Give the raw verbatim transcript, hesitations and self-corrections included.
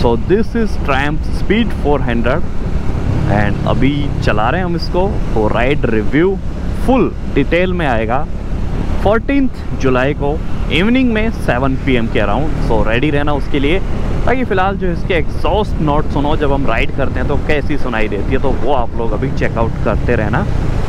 So this is Triumph Speed four hundred and अभी चला रहे हैं हम इसको। तो राइड रिव्यू फुल डिटेल में आएगा फोर्टीन्थ जुलाई को इवनिंग में सेवन पी एम के अराउंड। सो रेडी रहना उसके लिए, ताकि फ़िलहाल जो इसके एग्जॉस्ट नोट सुनो जब हम राइड करते हैं तो कैसी सुनाई देती है, तो वो आप लोग अभी चेकआउट करते रहना।